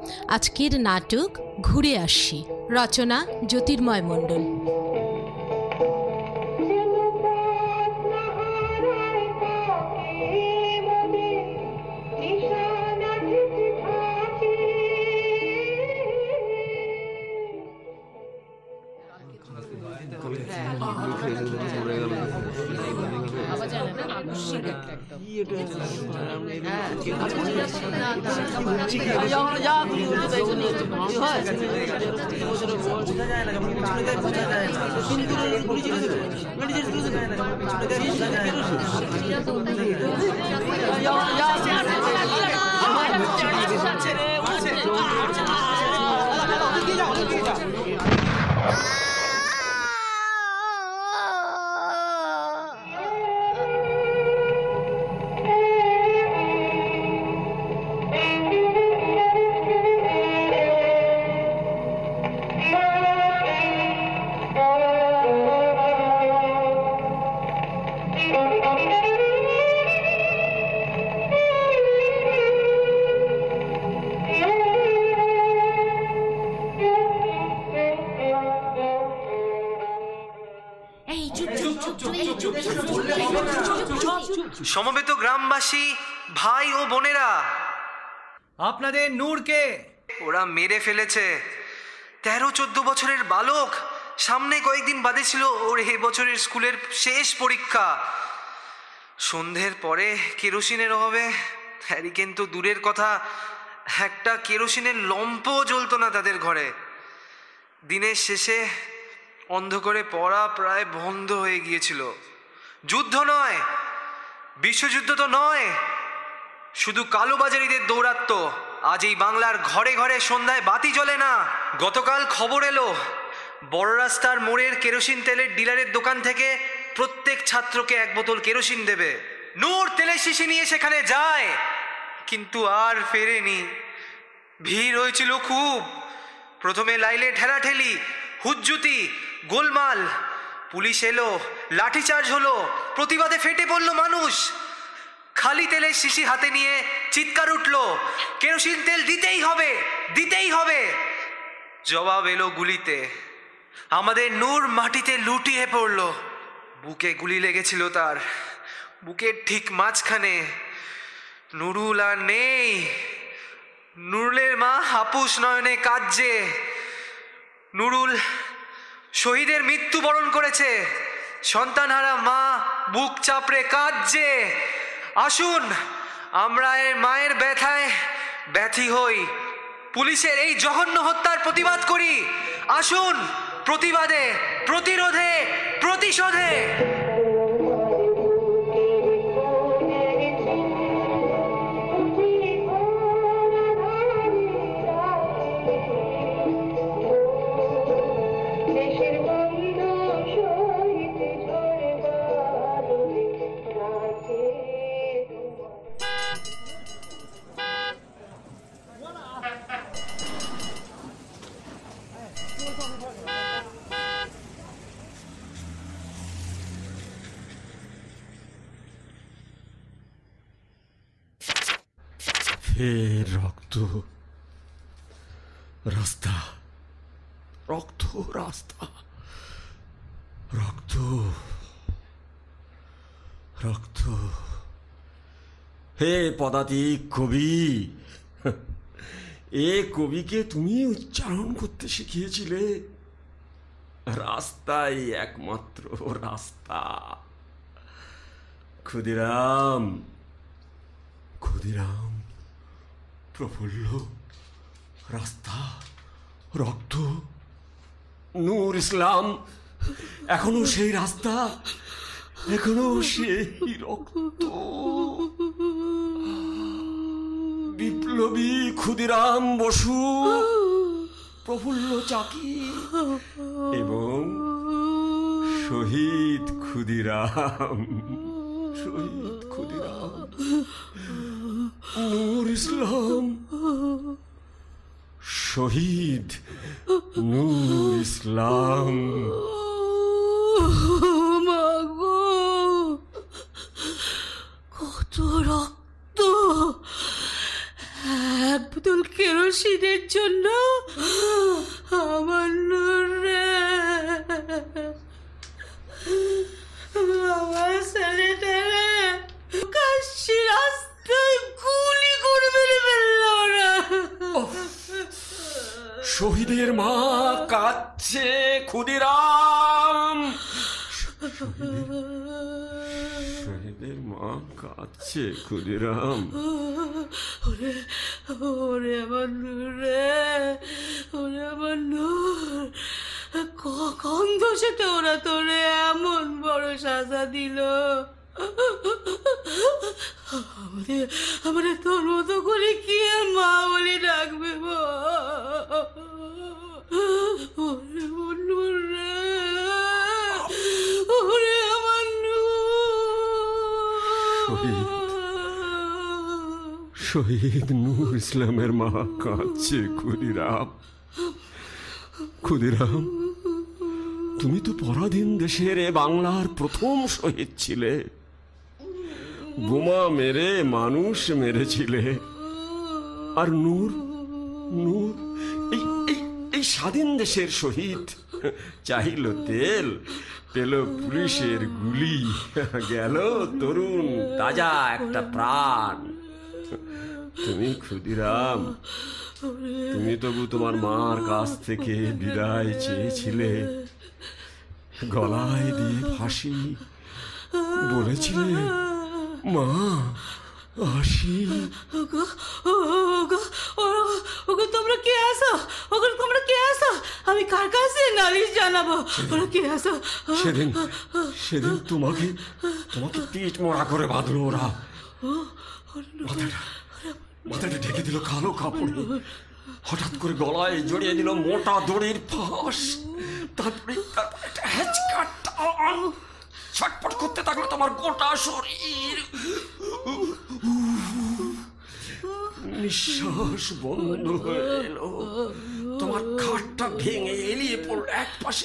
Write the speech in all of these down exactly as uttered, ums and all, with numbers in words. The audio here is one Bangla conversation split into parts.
আজকের নাটক ঘুরে আসি, রচনা জ্যোতির্ময় মণ্ডল। সমবেত গ্রামবাসী, ভাই ও বোনেরা, আপনাদের নূরকে ওরা মেরে ফেলেছে। তেরো চোদ্দ বছরের বালক, সামনে কয়েকদিন বাদে ছিল ওর এ বছরের স্কুলের শেষ পরীক্ষা। সন্ধ্যের পরে কেরোসিনের অভাবে হ্যারিকেন তো দূরের কথা, একটা কেরোসিনের লম্পও জ্বলতো না তাদের ঘরে। দিনের শেষে অন্ধকারে পড়া প্রায় বন্ধ হয়ে গিয়েছিল। যুদ্ধ নয়, বিশ্বযুদ্ধ তো নয়, শুধু কালোবাজারিদের দৌরাত্ম। আজ এই বাংলার ঘরে ঘরে সন্ধ্যায় বাতি জ্বলে না। গতকাল খবর এলো বড় রাস্তার মোড়ের কেরোসিন তেলের ডিলারের দোকান থেকে প্রত্যেক ছাত্রকে এক বোতল কেরোসিন দেবে। নূর তেলের শিশি নিয়ে সেখানে যায়, কিন্তু আর ফেরেনি। ভিড় হয়েছিল খুব। প্রথমে লাইলে ঠেলাঠেলি, হুজ্জুতি, গোলমাল। পুলিশ এলো, লাঠিচার্জ হলো, প্রতিবাদে ফেটে পড়ল মানুষ। খালি তেলের শিশি হাতে নিয়ে চিৎকার উঠল, কেরোসিন তেল দিতেই হবে, দিতেই হবে। জবাব এলো গুলিতে। আমাদের নূর মাটিতে লুটিয়ে পড়ল। বুকে গুলি লেগেছিল তার, বুকের ঠিক মাঝখানে। নুরুল আর নেই। নুরুলের মা হাপুস নয়নে কাঁদছে। নুরুল শহীদের মৃত্যুবরণ করেছে। সন্তানহারা মা বুক চাপড়ে কাঁদছে। আসুন আমরা এর মায়ের ব্যথায় ব্যথী হই, পুলিশের এই জঘন্য হত্যার প্রতিবাদ করি। আসুন প্রতিবাদে, প্রতিরোধে, প্রতিশোধে। ফের রক্ত, রাস্তা, রক্ত, রাস্তা, রক্ত, রক্ত। হে পদাতিক কবি, এ কবিকে তুমি উচ্চারণ করতে শিখিয়েছিলে। রাস্তাই একমাত্র রাস্তা। ক্ষুদিরাম, ক্ষুদিরাম, প্রফুল্ল, রাস্তা, রক্ত, নূর ইসলাম, এখনো সেই রাস্তা, এখনো সেই রক্ত। বিপ্লবী ক্ষুদিরাম বসু, প্রফুল্ল চাকি এবং শহীদ ক্ষুদিরাম, শহীদ ক্ষুদিরাম, নূর ইসলাম, শহীদ নূর ইসলাম। কত রক্ত! এক বোতল কেরোসিন রশিদের জন্য আমার নূর রে, আমার ছেলেটারে কাশি রাস্তায় গুলি করে মেরে ফেলল ওরা। শহীদের মা কাঁদছে ক্ষুদিরাম, শহীদের মা কাঁদছে ক্ষুদিরাম। ওরে ওরে আমার নূর রে, ওরে আমার নূর, কখন দোষেতে ওরা তোরে এমন বড় সাজা দিল। আমাদের আমাদের তোর মতো করে কি আর মা বলে ডাকবে? ওরে আমার নূর রে, ওরে আমার নূর। শহীদ নূর ইসলামের মা কাঁদছে ক্ষুদিরাম। ক্ষুদিরাম, তুমি তো পরাধীন দেশের এ বাংলার প্রথম শহীদ ছিলে। বোমা মেরে মানুষ মেরেছিলে। আর নূর, নূর এই এই স্বাধীন দেশের শহীদ। চাইল তেল, পেল পুলিশের গুলি, গেল তরুণ তাজা একটা প্রাণ। তুমি ক্ষুদিরাম, তুমি তবু তোমার মার কাছ থেকে বিদায় চেয়েছিলে, গলায় দিয়ে ফাঁসি, বলেছিলে মা আসি। ওগো তোমরা কে আসো? ওগো তোমরা কে আসো? আমি কার কাছে নালিশ জানাবো? ওরা কে আসো? সেদিন সেদিন তোমাকে তোমাকে পিঠ মোড়া করে বাঁধলো ওরা। মাথাটা মাথাটা ঢেকে দিল কালো কাপড়ে, হঠাৎ করে গলায় জড়িয়ে দিল মোটা দড়ির ফাঁস। তারপরে তারপরে একটা হ্যাচকা টান, ছটফট করতে থাকলো তোমার গোটা শরীর। নিঃশ্বাস বন্ধ হয়ে এলো, তোমার খাটটা ভেঙে এলিয়ে পড়ল এক পাশে।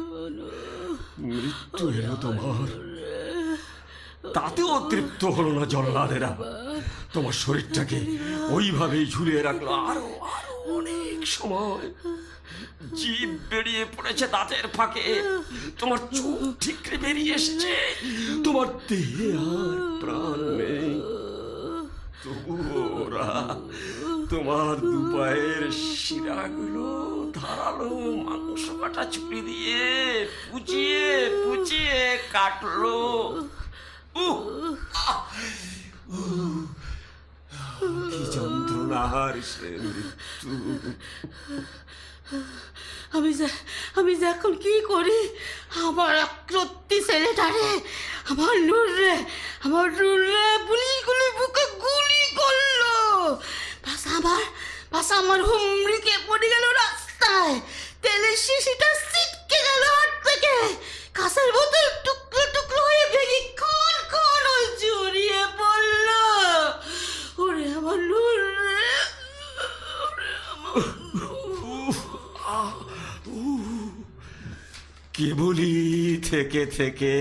মৃত্যু এলো তোমার। তাতেও তৃপ্ত হলো না জল্লাদেরা, তোমার শরীরটাকে ওইভাবেই ঝুলিয়ে রাখলো আরো আরো অনেক সময়। জিভ বেরিয়ে পড়েছে দাঁতের ফাঁকে, তোমার চোখ ঠিকরে বেরিয়ে এসেছে, তোমার দেহে আর প্রাণ নেই। তবুও ওরা তোমার দুপায়ের শিরাগুলো ধারালো মাংস কাটা ছুরি দিয়ে পুচিয়ে পুচিয়ে কাটলো। কি যন্ত্রণার সে মৃত্যু। আমি আমি এখন কি করি? আমার অক্রত্তি ছেলেটারে, আমার নূর রে, আমার নূর রে পুলিশগুলি বুকে গুলি করলো। বাসা আমার বাসা আমার হুমড়িকে পড়ে গেল রাস্তায়। তেলের শিশিটা ছিটকে গেল হাত থেকে। কাঁচের বোতল টুকরো টুকরো হয়ে ভেঙে খুন খুন হয়ে জড়িয়ে পড়লো। ওরে আমার নূর রে, ওরে আমার কেবলই থেকে থেকে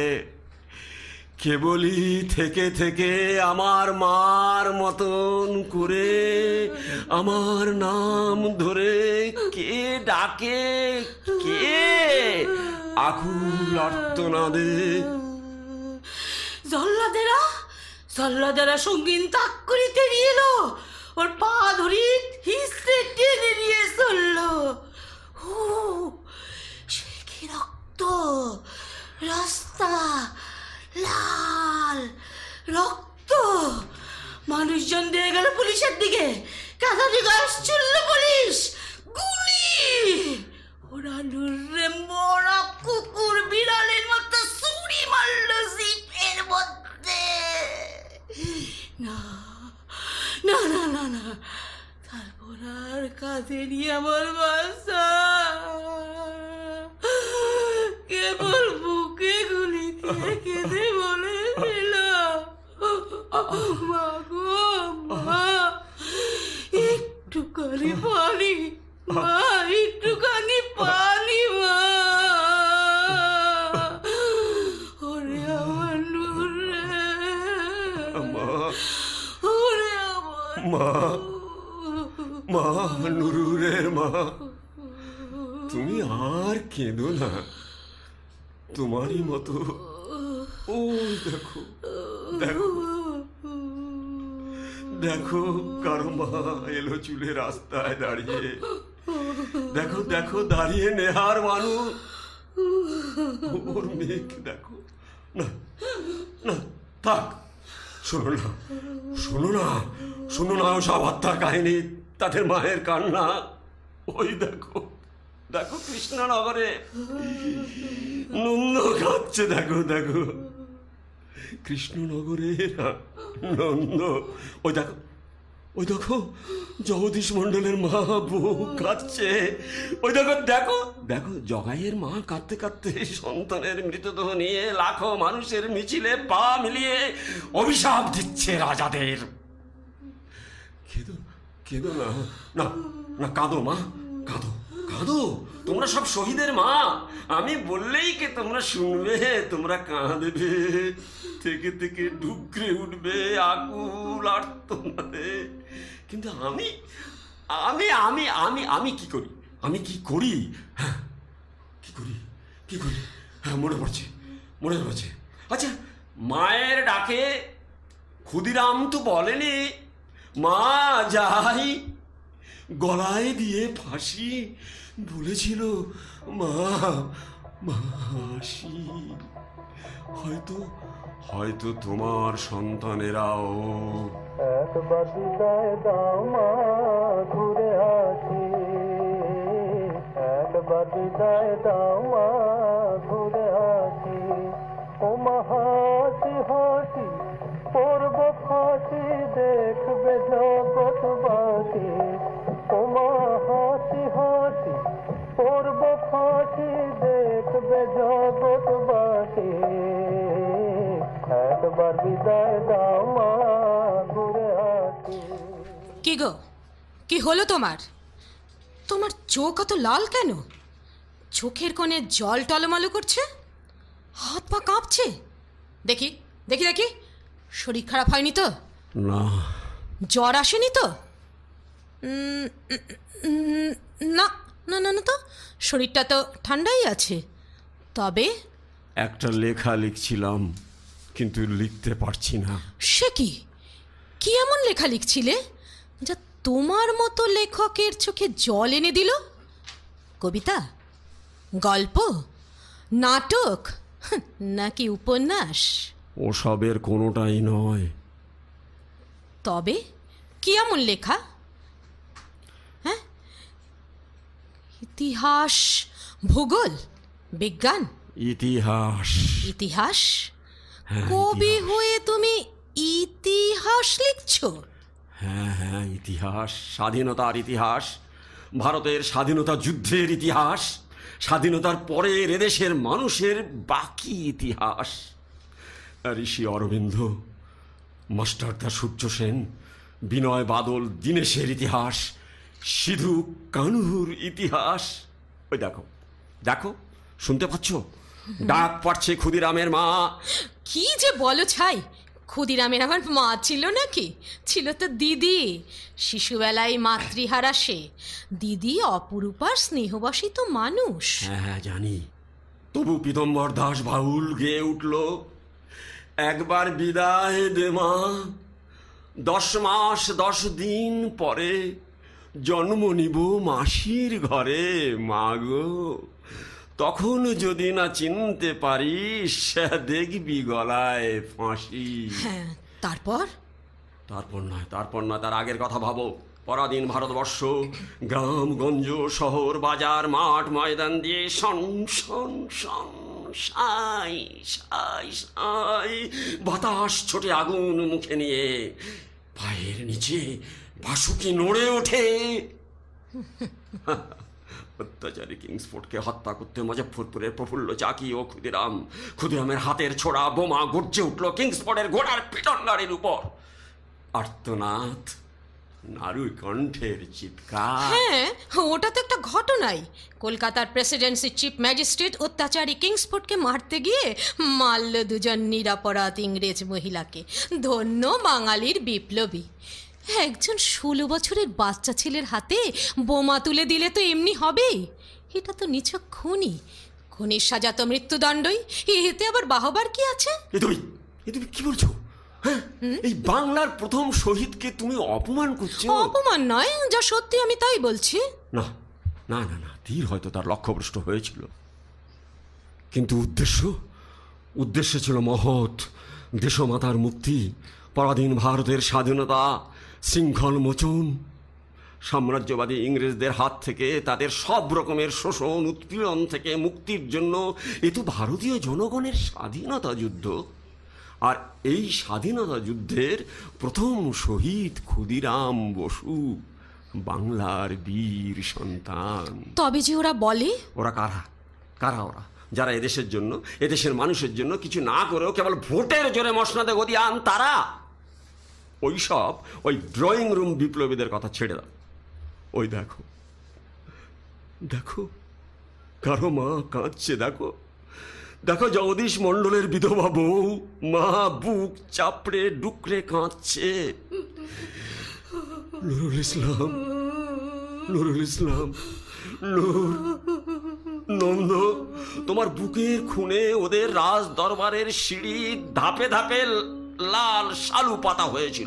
কেবলই থেকে থেকে আমার মার মতন করে আমার নাম ধরে কে ডাকে, কে আকুল আর্তনাদে। জল্লাদেরা জল্লাদেরা সঙ্গীন তাক করে তেড়িয়ে এলো, ওর পা ধরি হিসড়ে টেনে নিয়ে চললো। ও সে কি রক্ত! রাস্তা লাল রক্ত। মানুষজন দিয়ে গেল পুলিশের দিকে, কাঁথা দিকে আসছিল পুলিশ। গুলি! ওরা নুরে মরা কুকুর বিড়ালের মতো ছুরি মারলো জিপের মধ্যে। না না না না না, তারপর আর কাঁধে নিয়ে আমার বাসা, কেবল বুকে গুলি দিয়ে কেঁদে বলেছিল, মা গো মা, একটুখানি পানি, মা একটুখানি পানি, মা। ওরে আমার নূর রে, ওরে আমার মা মা, নুরুরের মা, তুমি আর কেঁদো না। তোমারই মতো ও দেখো দেখো দেখো কারো মা এলো চুলে রাস্তায় দাঁড়িয়ে। দেখো দেখো দাঁড়িয়ে নেহার মানুষ, ওর মেয়েকে দেখো। না না থাক, শোনো না শোনো না শোনো না ওসব হত্যার কাহিনী, তাদের মায়ের কান্না। ওই দেখো দেখো কৃষ্ণনগরে নন্দ কাঁদছে। দেখো দেখো কৃষ্ণনগরে নন্দ। ওই দেখো ওই দেখো জগদীশ মন্ডলের মা বউ কাঁদছে। ওই দেখো দেখো দেখো জগাইয়ের মা কাঁদতে কাঁদতে সন্তানের মৃতদেহ নিয়ে লাখো মানুষের মিছিলে পা মিলিয়ে অভিশাপ দিচ্ছে রাজাদের। কেঁদো কেঁদো না না না কাঁদো মা, কাঁদো কাঁদো, তোমরা সব শহীদের মা। আমি বললেই কে তোমরা শুনবে, তোমরা কাঁদবে, থেকে থেকে ডুকরে উঠবে আকুল আর্তনাদে। কিন্তু আমি আমি আমি আমি আমি কি করি, আমি কি করি হ্যাঁ কি করি কি করি হ্যাঁ মনে পড়ছে মনে পড়ছে আচ্ছা, মায়ের ডাকে ক্ষুদিরাম তো বলেনি মা যাই, গলায় দিয়ে ফাঁসি বলেছিল মা মাসি। হয়তো হয়তো তোমার সন্তানেরাও একবার বিদায় দাও মা ঘুরে আসি, একবার বিদায় দাও মা ঘুরে আসি। ও মা হাসি হাসি পড়ব ফাঁসি দেখবে জগৎবাসী। ও মা হাসি হাসি পড়ব ফাঁসি দেখবে জগৎবাসী। একবার বিদায় দাও মা ঘুরে আসি। কি গো, কি হলো তোমার? তোমার চোখ অত লাল কেন? চোখের কোণে জল টলমলো করছে, হাত পা কাঁপছে। দেখি দেখি দেখি শরীর খারাপ হয়নি তো? না। জ্বর আসেনি তো? উম, উম, না না না না তো, শরীরটা তো ঠান্ডাই আছে। তবে একটা লেখা লিখছিলাম, কিন্তু লিখতে পারছি না। সে কি? কি এমন লেখা লিখছিলে যা তোমার মতো লেখকের চোখে জল এনে দিল? কবিতা, গল্প, নাটক নাকি উপন্যাস? ওসবের কোনোটাই নয়। তবে কি এমন লেখা? হ্যাঁ, ইতিহাস, ভূগোল, বিজ্ঞান? ইতিহাস। ইতিহাস? হ্যাঁ, কবি ইতিহাস। হয়ে তুমি ইতিহাস লিখছো? হ্যাঁ হ্যাঁ ইতিহাস, স্বাধীনতার ইতিহাস, ভারতের স্বাধীনতা যুদ্ধের ইতিহাস, স্বাধীনতার পরে এদেশের মানুষের বাকি ইতিহাস। ঋষি অরবিন্দ, মাস্টারদা সূর্য সেন, বিনয় বাদল দীনেশের ইতিহাস, সিধু কানুর ইতিহাস। ওই দেখো দেখো শুনতে পাচ্ছ? ডাক পাচ্ছে ক্ষুদিরামের মা। কি যে বলো ছাই, ক্ষুদিরামের আমার মা ছিল নাকি? ছিল তো দিদি। শিশুবেলায় মাতৃহারা সে। দিদি অপরূপার স্নেহবশিত মানুষ। হ্যাঁ হ্যাঁ জানি। তবু পীতম্বর দাস বাউল গেয়ে উঠল, একবার বিদায় দে মা, দশ মাস দশ দিন পরে জন্ম নিব মাসির ঘরে। মা গো, তখন যদি না চিনতে পারিস দেখবি গলায় ফাঁসি। হ্যাঁ, তারপর? তারপর নয় তারপর নয় তার আগের কথা ভাবো। পরাধীন ভারতবর্ষ, গ্রাম গঞ্জ শহর বাজার মাঠ ময়দান দিয়ে শন শন শন সাই সাই সাই বাতাস ছোটে আগুন মুখে নিয়ে পায়ের নিচে বাসুকি নড়ে ওঠে। অত্যাচারী কিংসফোর্ডকে হত্যা করতে মুজফ্ফরপুরের প্রফুল্ল চাকি ও ক্ষুদিরাম ক্ষুদিরামের হাতের ছোড়া বোমা গর্জে উঠল কিংসফোর্ডের ঘোড়ার পিটন গাড়ির উপর। আর্তনাদ, নারী কণ্ঠের চিৎকার। হ্যাঁ, ওটা তো একটা ঘটনাই। কলকাতার প্রেসিডেন্সি চিফ ম্যাজিস্ট্রেট অত্যাচারী কিংসফোর্ডকে মারতে গিয়ে মারল দুজন নিরাপরাধ ইংরেজ মহিলাকে। ধন্য বাঙালির বিপ্লবী। একজন ষোলো বছরের বাচ্চা ছেলের হাতে বোমা তুলে দিলে তো এমনি হবেই। এটা তো নিছক খুনি, খুনির সাজা তো মৃত্যুদণ্ডই। এতে আবার বাহবার কি আছে? এ তুমি এ তুমি কি বলছো? হ্যাঁ, এই বাংলার প্রথম শহীদকে তুমি অপমান করছো। অপমান নয়, যা সত্যি আমি তাই বলছি। না না না না তীর হয়তো তার লক্ষ্যভ্রষ্ট হয়েছিল, কিন্তু উদ্দেশ্য উদ্দেশ্য ছিল মহৎ। দেশমাতার মুক্তি, পরাধীন ভারতের স্বাধীনতা, শৃঙ্খল মোচন, সাম্রাজ্যবাদী ইংরেজদের হাত থেকে তাদের সব রকমের শোষণ উৎপীড়ন থেকে মুক্তির জন্য এ তো ভারতীয় জনগণের স্বাধীনতা যুদ্ধ। আর এই স্বাধীনতা যুদ্ধের প্রথম শহীদ ক্ষুদিরাম বসু, বাংলার বীর সন্তান। তবে যে ওরা বলে, ওরা কারা কারা ওরা যারা এদেশের জন্য, এদেশের মানুষের জন্য কিছু না করেও কেবল ভোটের জোরে মসনদে গদি আন তারা? ওই সব ওই ড্রয়িং রুম বিপ্লবীদের কথা ছেড়ে দাও। ওই দেখো দেখো কারো মা কাঁদছে, দেখো দেখো জগদীশ মণ্ডলের বিধবা বউ, মা বুক চাপড়ে ডুকরে কাঁদছে। নুরুল ইসলাম, নুরুল ইসলাম, নূর, নন্দ, তোমার বুকের খুনে ওদের রাজ দরবারের সিঁড়ি ধাপে ধাপে লাল শালু পাতা হয়েছিল,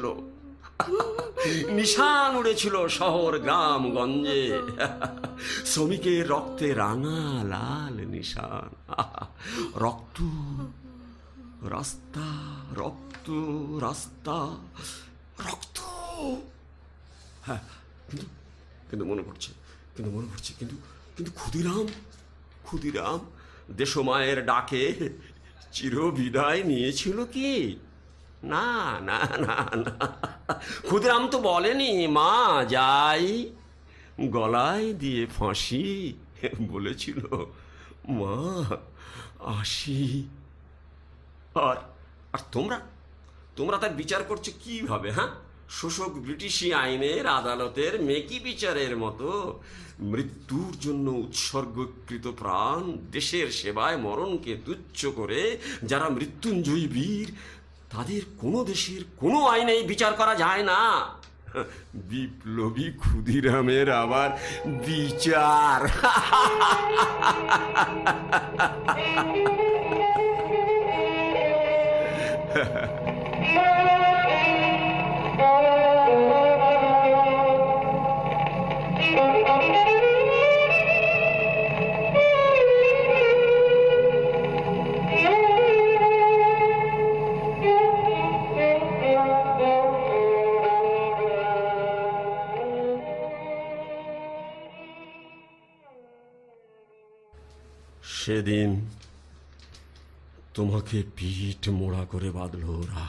নিশান উড়েছিল শহর গ্রাম গঞ্জে, শ্রমিকের রক্তে রাঙা লাল নিশান। রক্ত রাস্তা, রক্ত রাস্তা, রক্ত। হ্যাঁ, কিন্তু কিন্তু মনে পড়ছে কিন্তু মনে পড়ছে কিন্তু কিন্তু ক্ষুদিরাম ক্ষুদিরাম দেশমায়ের ডাকে চিরবিদায় নিয়েছিল কি? না না না না, ক্ষুদিরাম তো বলেনি মা যাই, গলায় দিয়ে ফাঁসি, বলেছিল মা আসি। আর আর তোমরা তোমরা তার বিচার করছো কিভাবে? হ্যাঁ, শোষক ব্রিটিশি আইনের আদালতের মেকি বিচারের মতো। মৃত্যুর জন্য উৎসর্গকৃত প্রাণ, দেশের সেবায় মরণকে তুচ্ছ করে যারা মৃত্যুঞ্জয়ী বীর, তাদের কোনো দেশের কোনো আইনেই বিচার করা যায় না। বিপ্লবী ক্ষুদিরামের আবার বিচার! সেদিন তোমাকে পিঠ মোড়া করে বাঁধলো ওরা,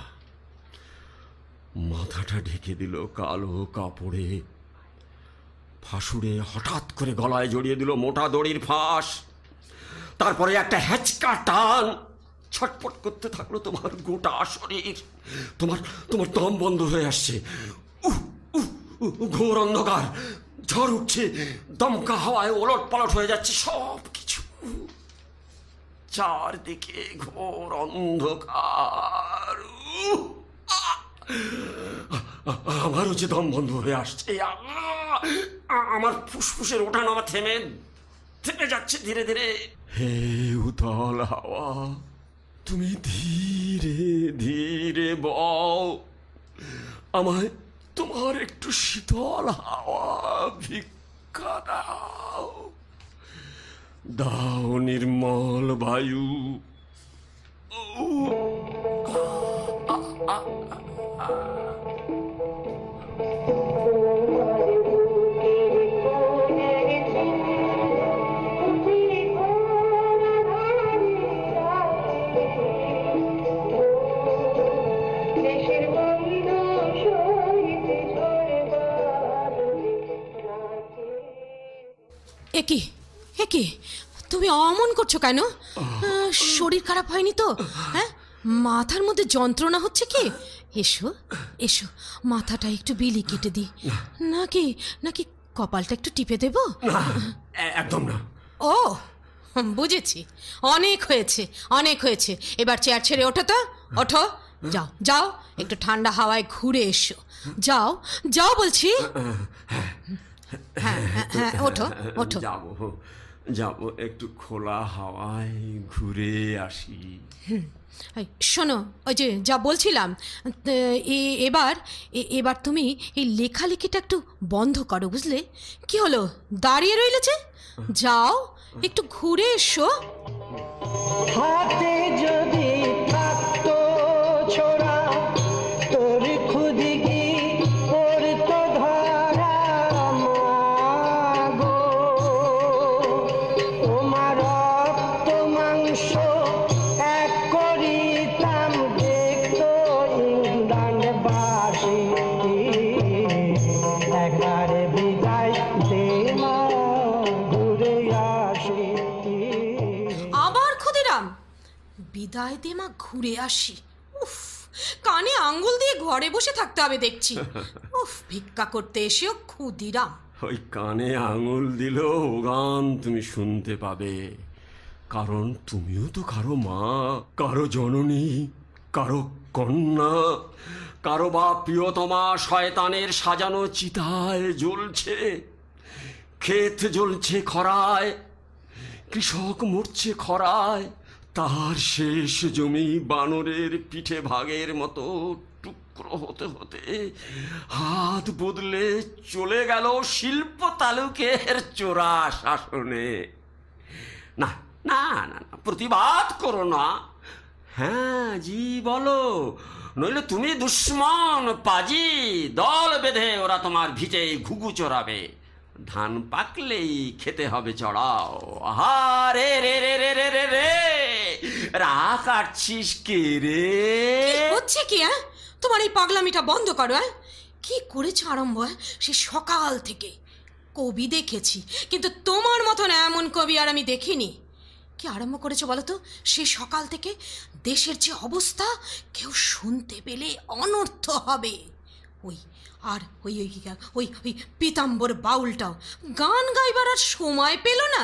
মাথাটা ঢেকে দিল কালো কাপড়ে, ফাঁসুড়ে হঠাৎ করে গলায় জড়িয়ে দিল মোটা দড়ির ফাঁস, তারপরে একটা হ্যাচকা টান, ছটপট করতে থাকলো তোমার গোটা শরীর, তোমার তোমার দম বন্ধ হয়ে আসছে, উহ উহ উহ, ঘোর অন্ধকার, ঝড় উঠছে, দমকা হাওয়ায় ওলট পালট হয়ে যাচ্ছে সব কিছু, চারদিকে ঘোর অন্ধকার। উহ, আহ, আমারও যে দম বন্ধ হয়ে আসছে, আহ, আমার ফুসফুসের ওঠানামা থেমে থেমে যাচ্ছে ধীরে ধীরে। হে উতল হাওয়া, তুমি ধীরে ধীরে বও, আমায় তোমার একটু শীতল হাওয়া ভিক্ষা দাও, দাও নির্মল বায়ু। একি একি তুমি অমন করছো কেন? শরীর খারাপ হয়নি তো? হ্যাঁ, মাথার মধ্যে যন্ত্রণা হচ্ছে কি? এসো এসো, মাথাটা একটু বিলি কেটে দিই, নাকি নাকি কপালটা একটু টিপে দেব? একদম না। ও বুঝেছি, অনেক হয়েছে অনেক হয়েছে, এবার চেয়ার ছেড়ে ওঠো তো, ওঠো, যাও যাও, একটু ঠান্ডা হাওয়ায় ঘুরে এসো। যাও যাও বলছি। হ্যাঁ হ্যাঁ হ্যাঁ, ওঠো ওঠো। যাবো যাবো, একটু খোলা হাওয়ায় ঘুরে আসি। এই, শোনো, ওই যে যা বলছিলাম, এ- এ- এবার এ- এবার তুমি এই লেখালেখিটা একটু বন্ধ করো, বুঝলে? কি হলো, দাঁড়িয়ে রইলে যে? যাও একটু ঘুরে এসো। হাতে যদি থাকতো ছোড়া তোর খুদি কি পড়তো ধরা মাগো, তোমার রক্ত মাংস এক করিতাম দেখতো ইংল্যান্ডবাসী, একবারে বিদায় দে মা ঘুরে আসি। আবার ক্ষুদিরাম, বিদায় দে মা ঘুরে আসি। উফ, কানে আঙ্গুল দিয়ে ঘরে বসে থাকতে হবে দেখছি। উফ, ভিক্ষা করতে এসেও ক্ষুদিরাম। ওই কানে আঙুল দিল ও গান তুমি শুনতে পাবে, কারণ তুমিও তো কারো মা, কারো জননী, কারো কন্যা, কারো বা প্রিয়তমা শয়তানের সাজানো চিতায় জ্বলছে, ক্ষেত জ্বলছে খরায়, কৃষক মরছে খরায়, তার শেষ জমি বানরের পিঠে ভাগের মতো টুকরো হতে হতে হাত বদলে চলে গেল শিল্প তালুকের চোরা শাসনে। না না না না, প্রতিবাদ করো না। হ্যাঁ জি বলো, নইলে তুমি দুশ্মন পাজি, দল বেঁধে ওরা তোমার ভিটে ঘুঘু চড়াবে, ধান পাকলেই খেতে হবে চড়াও। আহা রে রে রে রে রে রে রে, রাগ কাটছিস কে রে? হচ্ছে কি? হ্যাঁ, তোমার এই পাগলামিটা বন্ধ করো। হ্যাঁ, কি করেছ আরম্ভ? হ্যাঁ, সে সকাল থেকে কবি দেখেছি, কিন্তু তোমার মতন এমন কবি আর আমি দেখিনি। কি আরম্ভ করেছো বলো তো? সে সকাল থেকে দেশের যে অবস্থা, কেউ শুনতে পেলে অনর্থ হবে। ওই আর ওই ওই ওই ওই পীতাম্বর বাউলটাও গান গাইবার আর সময় পেল না।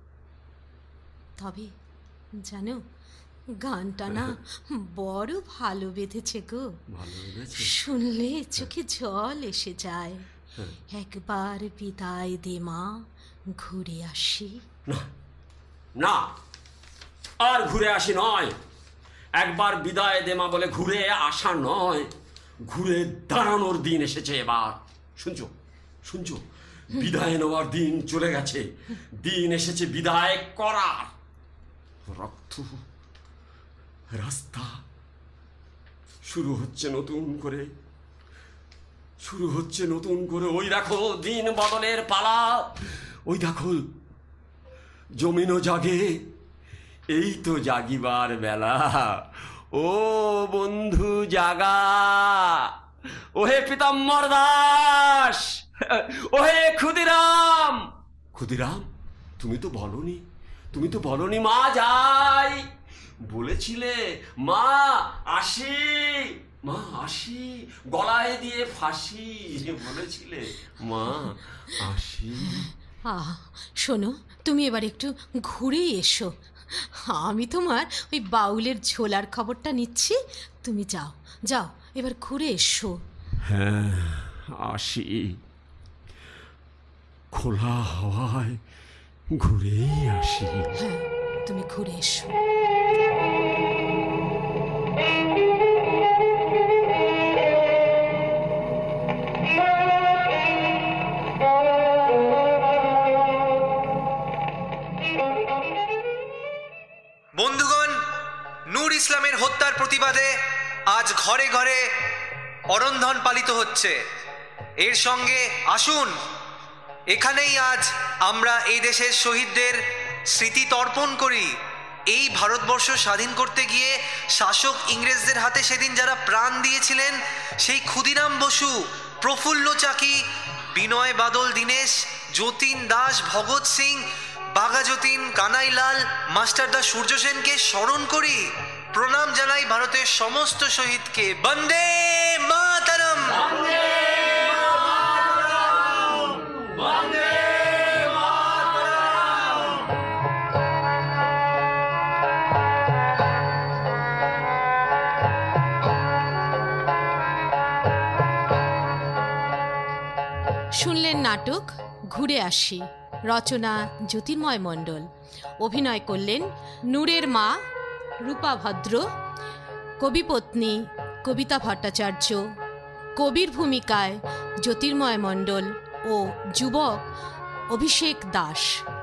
তবে জানো, গানটা না বড় ভালো বেঁধেছে গো। ভালো লেগেছে? শুনলে চোখে জল এসে যায়। একবার বিদায় দে মা ঘুরে আসি। না না, আর ঘুরে আসি নয়। একবার বিদায় দেমা বলে ঘুরে আসা নয়, ঘুরে দাঁড়ানোর দিন এসেছে এবার। শুনছো শুনছো, বিদায় নেওয়ার দিন চলে গেছে, দিন এসেছে বিদায় করার। রক্ত, রাস্তা শুরু হচ্ছে নতুন করে, শুরু হচ্ছে নতুন করে। ওই দেখো দিন বদলের পালা, ওই দেখো জমিনও জাগে, এই তো জাগিবার বেলা। ও বন্ধু জাগা, ওহে পীতাম্বর দাস, ওহে ক্ষুদিরাম। ক্ষুদিরাম, তুমি তো বলনি, তুমি তো বলনি মা যাই, বলেছিলে মা আসি, মা আসি, গলায় দিয়ে ফাঁসি বলেছিলে, মা আসি। আহ, শোনো, তুমি এবার একটু ঘুরেই এসো। আমি তোমার ওই বাউলের ঝোলার খবরটা নিচ্ছি, তুমি যাও যাও, এবার ঘুরে এসো। হ্যাঁ আসি, খোলা হাওয়ায় ঘুরেই আসি। হ্যাঁ, তুমি ঘুরে এসো। বন্ধুগণ, নূর ইসলামের হত্যার প্রতিবাদে আজ ঘরে ঘরে অরন্ধন পালিত হচ্ছে। এর সঙ্গে আসুন, এখানেই আজ আমরা এই দেশের শহীদদের স্মৃতি তর্পণ করি। এই ভারতবর্ষ স্বাধীন করতে গিয়ে শাসক ইংরেজদের হাতে সেদিন যারা প্রাণ দিয়েছিলেন, সেই ক্ষুদিরাম বসু, প্রফুল্ল চাকি, বিনয় বাদল দীনেশ, যতীন দাস, ভগৎ সিং, বাঘা যতীন, কানাইলাল, মাস্টারদা সূর্য সেনকে স্মরণ করি। প্রণাম জানাই ভারতের সমস্ত শহীদকে। বন্দে মাতরম। নাটক ঘুরে আসি, রচনা জ্যোতির্ময় মণ্ডল, অভিনয় করলেন নূরের মা রূপা ভদ্র, কবিপত্নী কবিতা ভট্টাচার্য, কবির ভূমিকায় জ্যোতির্ময় মণ্ডল ও যুবক অভিষেক দাস।